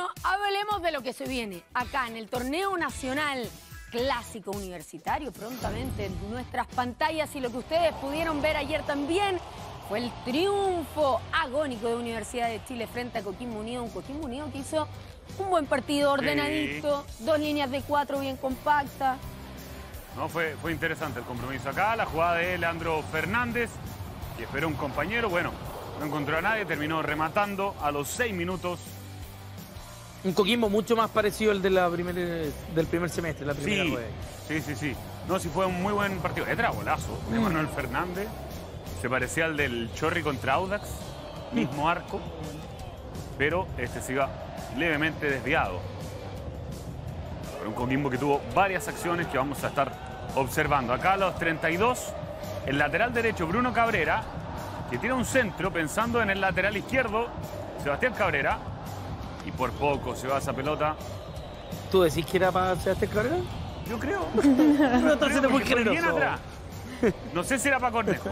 hablemos de lo que se viene acá en el torneo nacional clásico universitario prontamente en nuestras pantallas, y lo que ustedes pudieron ver ayer también fue el triunfo agónico de Universidad de Chile frente a Coquimbo Unido, un Coquimbo Unido que hizo un buen partido ordenadito, dos líneas de 4 bien compactas. No, fue interesante el compromiso acá, la jugada de Leandro Fernández, que esperó un compañero, bueno, no encontró a nadie, terminó rematando a los 6 minutos. Un Coquimbo mucho más parecido al de del primer semestre, la primera rueda. Sí. No, sí fue un muy buen partido. Era golazo de Manuel Fernández. Se parecía al del Chorri contra Audax, mismo arco, pero este se iba levemente desviado. Pero un Coquimbo que tuvo varias acciones que vamos a estar observando. Acá a los 32, el lateral derecho Bruno Cabrera, que tira un centro pensando en el lateral izquierdo, Sebastián Cabrera. Y por poco se va esa pelota. ¿Tú decís que era para Sebastián Cabrera? Yo creo. No estás siendo muy generoso. Bien atrás. No sé si era para Cornejo.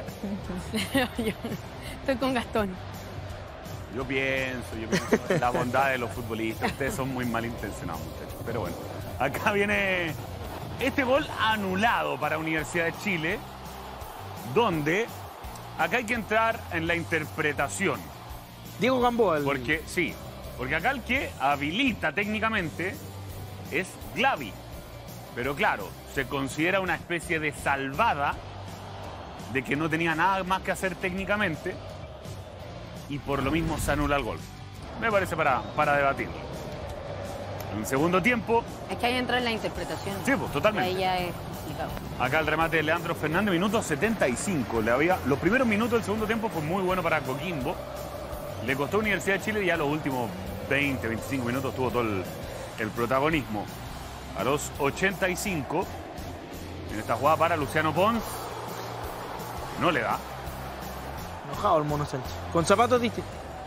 Estoy con Gastón. Yo pienso en la bondad de los futbolistas. Ustedes son muy malintencionados, muchachos. Pero bueno, acá viene este gol anulado para Universidad de Chile, donde acá hay que entrar en la interpretación. Diego Gamboa. Porque acá el que habilita técnicamente es Glavi. Pero claro, se considera una especie de salvada de que no tenía nada más que hacer técnicamente y por lo mismo se anula el gol. Me parece para debatirlo. En segundo tiempo... Es que ahí entra en la interpretación. Sí, pues totalmente. Ahí ya es complicado. Acá el remate de Leandro Fernández, minuto 75. Los primeros minutos del segundo tiempo fue muy bueno para Coquimbo. Le costó a Universidad de Chile y ya los últimos 20, 25 minutos tuvo todo el protagonismo. A los 85, en esta jugada para Luciano Pons, no le da. Enojado el Mono Sánchez. Con zapatos distintos.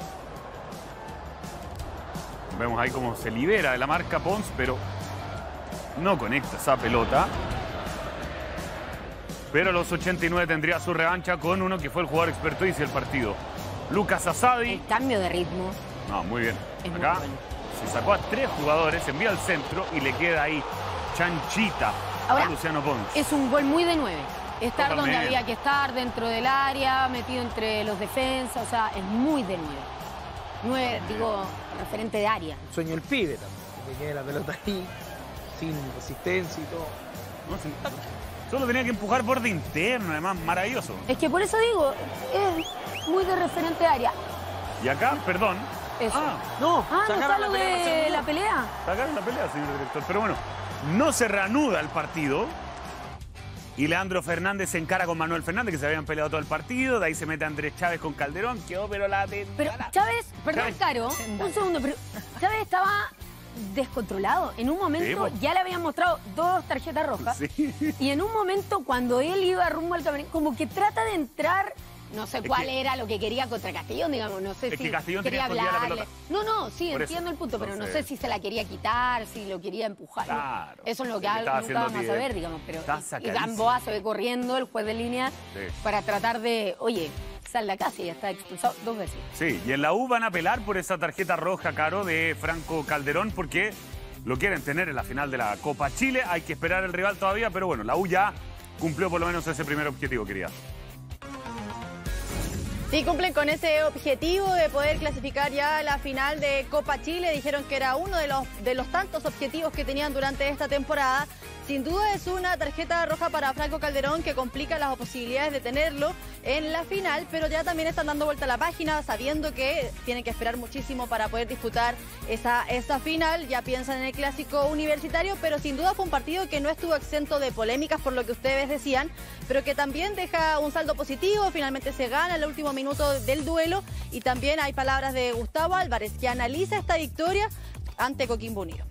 Vemos ahí cómo se libera de la marca Pons, pero no conecta esa pelota. Pero a los 89 tendría su revancha con uno que fue el jugador experto y del partido. Lucas Asadi. El cambio de ritmo. No, muy bien. Es acá muy bueno. se sacó a 3 jugadores, envía al centro y le queda ahí chanchita Ahora, a Luciano Pons. Es un gol muy de 9. Estar Totalmente. donde había que estar, dentro del área, metido entre los defensas, o sea, es muy de 9. 9, digo, referente de área. Sueño el pibe también, que quede la pelota ahí, sin resistencia y todo. No, sí. Solo tenía que empujar borde interno, además, maravilloso. Es que por eso digo, es muy de referente de área. Y acá, perdón. Eso. No, ¿no está sacaron lo la pelea, de la pelea? Sacaron la pelea, señor director. Pero bueno, no se reanuda el partido. Y Leandro Fernández se encara con Manuel Fernández, que se habían peleado todo el partido. De ahí se mete Andrés Chávez con Calderón. Quedó, pero Pero Chávez, perdón, Chávez. Caro, un segundo, pero Chávez estaba descontrolado. En un momento Sí, pues. ya le habían mostrado 2 tarjetas rojas. Sí. Y en un momento, cuando él iba rumbo al camerino, como que trata de entrar, no sé cuál era lo que quería contra Castellón, digamos, no sé Es si que Castellón quería tenía escondida la hablarle. pelota. No, sí, Por entiendo eso. el punto, pero no Entonces- sé si se la quería quitar, si lo quería empujar. ¿no? Claro. Eso es lo que Estaba nunca haciendo vamos a bien. saber, digamos. Pero Está y sacadísimo. Gamboa se ve corriendo, el juez de línea, Sí. para tratar de, oye, sal de acá, si ya está expulsado 2 veces. Sí, y en la U van a apelar por esa tarjeta roja, Caro, de Franco Calderón, porque lo quieren tener en la final de la Copa Chile. Hay que esperar el rival todavía, pero bueno, la U ya cumplió por lo menos ese primer objetivo, querida. Sí, cumplen con ese objetivo de poder clasificar ya a la final de Copa Chile. Dijeron que era uno de los tantos objetivos que tenían durante esta temporada. Sin duda es una tarjeta roja para Franco Calderón que complica las posibilidades de tenerlo en la final, pero ya también están dando vuelta a la página sabiendo que tienen que esperar muchísimo para poder disputar esa final. Ya piensan en el clásico universitario, pero sin duda fue un partido que no estuvo exento de polémicas por lo que ustedes decían, pero que también deja un saldo positivo. Finalmente se gana en el último minuto del duelo y también hay palabras de Gustavo Álvarez que analiza esta victoria ante Coquimbo Unido.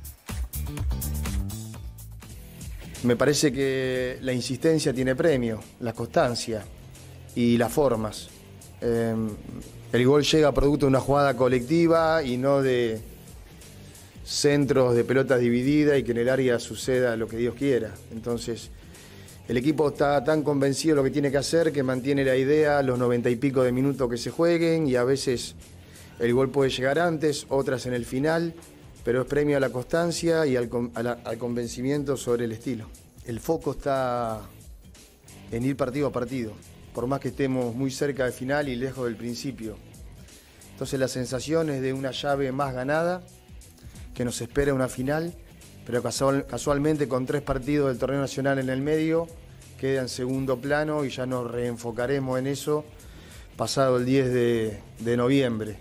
Me parece que la insistencia tiene premio, la constancia y las formas. El gol llega producto de una jugada colectiva y no de centros de pelotas divididas y que en el área suceda lo que Dios quiera. Entonces, el equipo está tan convencido de lo que tiene que hacer que mantiene la idea los 90 y pico de minutos que se jueguen y a veces el gol puede llegar antes, otras en el final, pero es premio a la constancia y al convencimiento sobre el estilo. El foco está en ir partido a partido, por más que estemos muy cerca del final y lejos del principio. Entonces la sensación es de una llave más ganada, que nos espera una final, pero casualmente con 3 partidos del torneo nacional en el medio, queda en segundo plano y ya nos reenfocaremos en eso pasado el 10 de noviembre.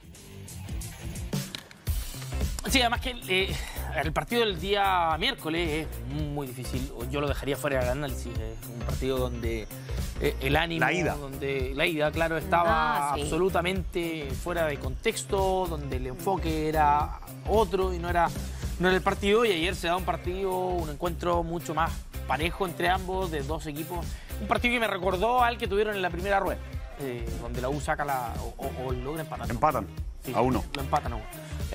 Sí, además que el partido del día miércoles es muy difícil. Yo lo dejaría fuera del análisis. Es un partido donde el ánimo... La ida, claro, estaba absolutamente fuera de contexto, donde el enfoque era otro y no era el partido. Y ayer se da un encuentro mucho más parejo entre ambos, de 2 equipos. Un partido que me recordó al que tuvieron en la primera rueda, donde la U saca o logra empatar. Empatan, sí, a 1. Lo empatan a 1.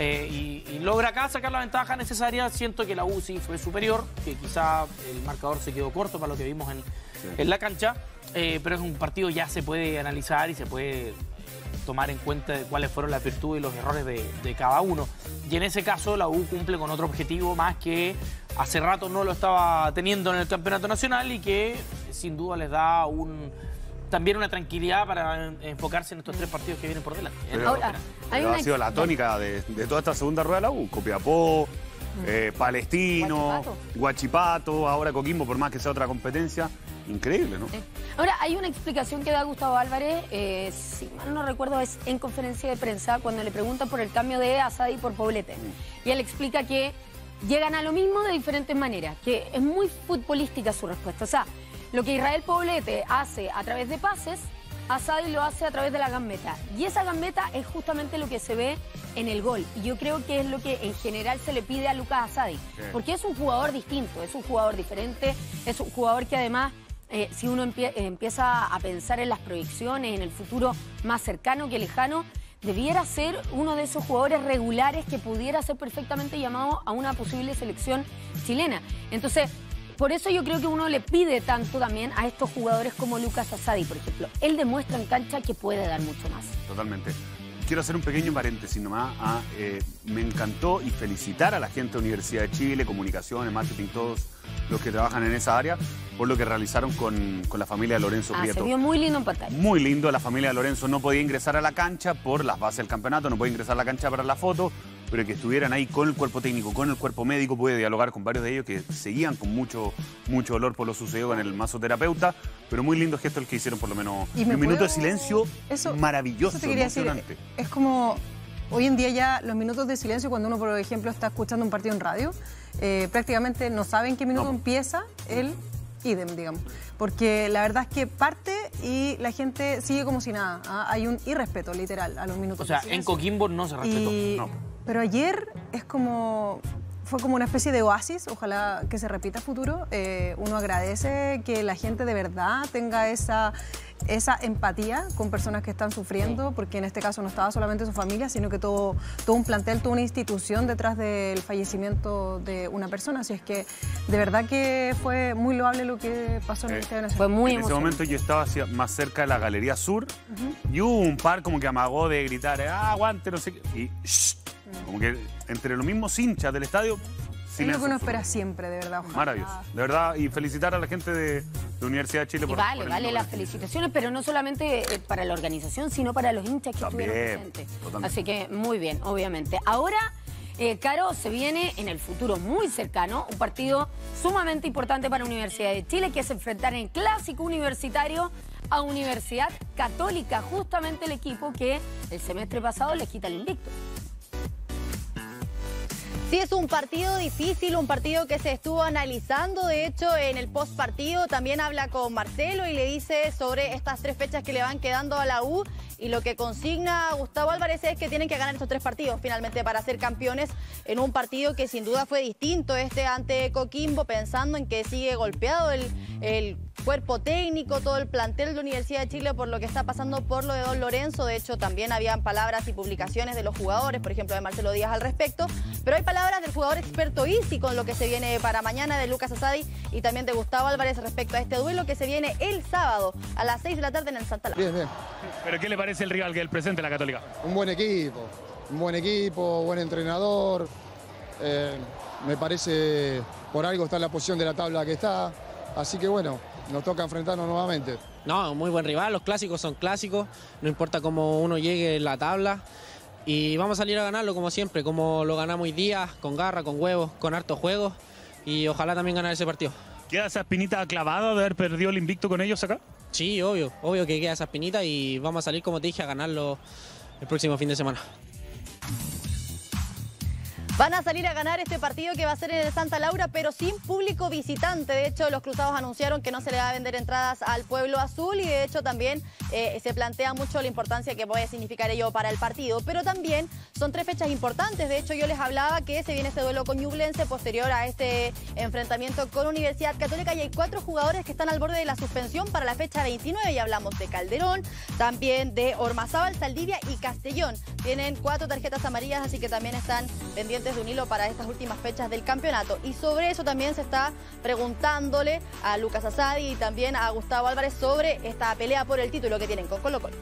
Y logra acá sacar la ventaja necesaria. Siento que la U sí fue superior, que quizá el marcador se quedó corto para lo que vimos en la cancha, pero es un partido ya se puede analizar y se puede tomar en cuenta de cuáles fueron las virtudes y los errores de cada uno. Y en ese caso la U cumple con otro objetivo más que hace rato no lo estaba teniendo en el campeonato nacional y que sin duda les da también una tranquilidad para enfocarse en estos 3 partidos que vienen por delante. Ahora, ha sido la tónica de toda esta segunda rueda de la U. Copiapó, Palestino, Huachipato, ahora Coquimbo, por más que sea otra competencia. Increíble, ¿no? Ahora, hay una explicación que da Gustavo Álvarez, si mal no recuerdo, es en conferencia de prensa, cuando le preguntan por el cambio de Asadi por Poblete. Y él explica que llegan a lo mismo de diferentes maneras, que es muy futbolística su respuesta. O sea, lo que Israel Poblete hace a través de pases, Asadi lo hace a través de la gambeta. Y esa gambeta es justamente lo que se ve en el gol. Y yo creo que es lo que en general se le pide a Lucas Asadi. Porque es un jugador distinto, es un jugador diferente, es un jugador que además, si uno empieza a pensar en las proyecciones, en el futuro más cercano que lejano, debiera ser uno de esos jugadores regulares que pudiera ser perfectamente llamado a una posible selección chilena. Entonces, por eso yo creo que uno le pide tanto también a estos jugadores como Lucas Asadi, por ejemplo. Él demuestra en cancha que puede dar mucho más. Totalmente. Quiero hacer un pequeño paréntesis nomás. Me encantó y felicitar a la gente de Universidad de Chile, comunicaciones, marketing, todos los que trabajan en esa área, por lo que realizaron con la familia de Lorenzo Prieto. Se vio muy lindo en pantalla. Muy lindo. La familia de Lorenzo no podía ingresar a la cancha por las bases del campeonato, no podía ingresar a la cancha para la foto, pero que estuvieran ahí con el cuerpo técnico, con el cuerpo médico, pude dialogar con varios de ellos que seguían con mucho dolor por lo sucedido con el masoterapeuta, pero muy lindo gesto el que hicieron por lo menos un minuto de silencio maravilloso, eso te quería emocionante. Decir, es como hoy en día ya los minutos de silencio cuando uno, por ejemplo, está escuchando un partido en radio, prácticamente no saben qué minuto empieza el idem, digamos. Porque la verdad es que parte y la gente sigue como si nada. Hay un irrespeto, literal, a los minutos. O sea, en Coquimbo no se respetó. Pero ayer fue como una especie de oasis, ojalá que se repita a futuro. Uno agradece que la gente de verdad tenga esa empatía con personas que están sufriendo, porque en este caso no estaba solamente su familia, sino que todo un plantel, toda una institución detrás del fallecimiento de una persona. Así es que de verdad que fue muy loable lo que pasó en el Estadio Nacional. Fue muy En ese momento yo estaba más cerca de la Galería Sur y hubo un par como que amagó de gritar, aguante, no sé qué, y como que entre los mismos hinchas del estadio, es lo que uno espera siempre, de verdad. Ojalá. Maravilloso, de verdad, y felicitar a la gente de la Universidad de Chile por vale las felicitaciones, pero no solamente para la organización, sino para los hinchas que estuvieron presentes. Totalmente. Así que muy bien, obviamente. Ahora, Caro, se viene en el futuro muy cercano un partido sumamente importante para la Universidad de Chile, que es enfrentar en clásico universitario a Universidad Católica, justamente el equipo que el semestre pasado les quita el invicto. Sí, es un partido difícil, un partido que se estuvo analizando. De hecho, en el post partido también habla con Marcelo y le dice sobre estas 3 fechas que le van quedando a la U. Y lo que consigna Gustavo Álvarez es que tienen que ganar estos 3 partidos finalmente para ser campeones en un partido que sin duda fue distinto ante Coquimbo, pensando en que sigue golpeado el cuerpo técnico, todo el plantel de la Universidad de Chile por lo que está pasando por lo de Don Lorenzo. De hecho, también habían palabras y publicaciones de los jugadores, por ejemplo, de Marcelo Díaz al respecto. Pero hay palabras del jugador experto Isi con lo que se viene para mañana, de Lucas Asadi y también de Gustavo Álvarez respecto a este duelo que se viene el sábado a las 6 de la tarde en el Santa Laura. Bien, bien. ¿Pero qué le parece el rival que el presente de la Católica? Un buen equipo, buen entrenador. Me parece por algo está en la posición de la tabla que está. Así que bueno, nos toca enfrentarnos nuevamente. No, muy buen rival, los clásicos son clásicos, no importa cómo uno llegue en la tabla. Y vamos a salir a ganarlo como siempre, como lo ganamos hoy día, con garra, con huevos, con harto juego. Y ojalá también ganar ese partido. ¿Queda esa espinita clavada de haber perdido el invicto con ellos acá? Sí, obvio que queda esa espinita y vamos a salir, como te dije, a ganarlo el próximo fin de semana. Van a salir a ganar este partido que va a ser en el Santa Laura, pero sin público visitante. De hecho, los cruzados anunciaron que no se le va a vender entradas al Pueblo Azul y de hecho también se plantea mucho la importancia que puede significar ello para el partido. Pero también son 3 fechas importantes. De hecho, yo les hablaba que se viene este duelo con Ñublense posterior a este enfrentamiento con Universidad Católica y hay 4 jugadores que están al borde de la suspensión para la fecha 29. Y hablamos de Calderón, también de Ormazábal, Saldivia y Castellón. Tienen 4 tarjetas amarillas, así que también están pendientes de un hilo para estas últimas fechas del campeonato. Y sobre eso también se está preguntándole a Lucas Asadi y también a Gustavo Álvarez sobre esta pelea por el título que tienen con Colo-Colo.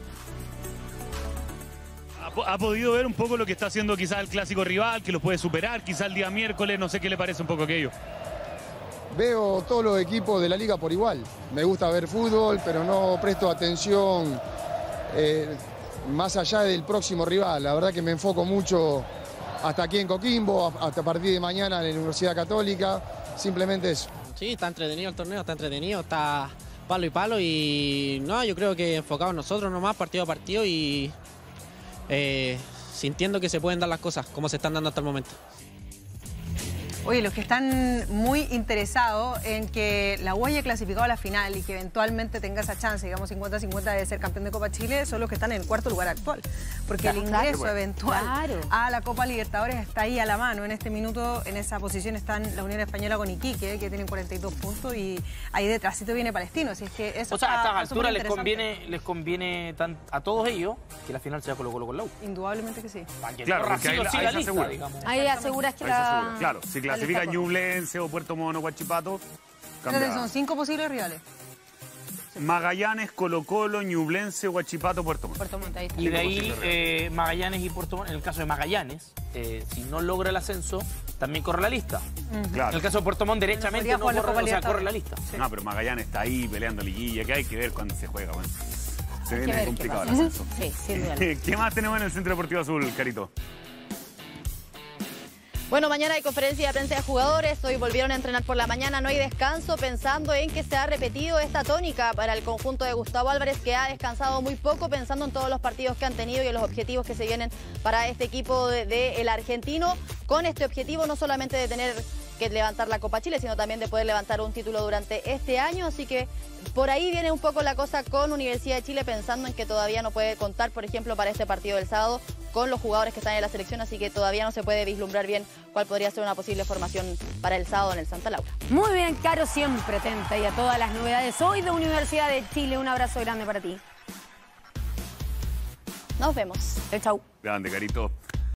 ¿Ha podido ver un poco lo que está haciendo quizás el clásico rival, que lo puede superar, quizás el día miércoles? No sé qué le parece un poco aquello. Veo todos los equipos de la liga por igual. Me gusta ver fútbol, pero no presto atención más allá del próximo rival. La verdad que me enfoco mucho hasta aquí en Coquimbo, hasta a partir de mañana en la Universidad Católica, simplemente eso. Sí, está entretenido el torneo, está palo y palo y no, yo creo que enfocados nosotros nomás, partido a partido y sintiendo que se pueden dar las cosas como se están dando hasta el momento. Oye, los que están muy interesados en que la U haya clasificado a la final y que eventualmente tenga esa chance, digamos 50-50 de ser campeón de Copa Chile, son los que están en el 4º lugar actual. Porque el ingreso eventual a la Copa Libertadores está ahí a la mano. En este minuto, en esa posición están la Unión Española con Iquique, que tienen 42 puntos, y ahí detrásito viene Palestino. Así es que eso, o sea, a estas alturas les conviene a todos ellos que la final sea Colo-Colo con la U. Indudablemente que sí. Claro, porque ahí se asegura. Ahí aseguras que la... Claro, si clasifica Ñublense o Puerto Mono, Huachipato, entonces son 5 posibles rivales. Magallanes, Colo-Colo, Ñublense, Huachipato, Puerto Montt. Y de ahí Magallanes y Puerto Montt. En el caso de Magallanes, si no logra el ascenso, también corre la lista. Claro. En el caso de Puerto Montt, derechamente no corre, o sea, corre la lista. Sí. No, pero Magallanes está ahí peleando liguilla, que hay que ver cuándo se juega. Bueno, se viene complicado el ascenso. Sí, sin duda. ¿Qué más tenemos en el Centro Deportivo Azul, Carito? Bueno, mañana hay conferencia de prensa de jugadores, hoy volvieron a entrenar por la mañana, no hay descanso, pensando en que se ha repetido esta tónica para el conjunto de Gustavo Álvarez, que ha descansado muy poco, pensando en todos los partidos que han tenido y en los objetivos que se vienen para este equipo del argentino, con este objetivo no solamente de tener que levantar la Copa Chile, sino también de poder levantar un título durante este año, así que por ahí viene un poco la cosa con Universidad de Chile, pensando en que todavía no puede contar, por ejemplo, para este partido del sábado, con los jugadores que están en la selección, así que todavía no se puede vislumbrar bien cuál podría ser una posible formación para el sábado en el Santa Laura. Muy bien, Caro, siempre atenta y a todas las novedades hoy de Universidad de Chile. Un abrazo grande para ti. Nos vemos. Chau. Grande, Carito.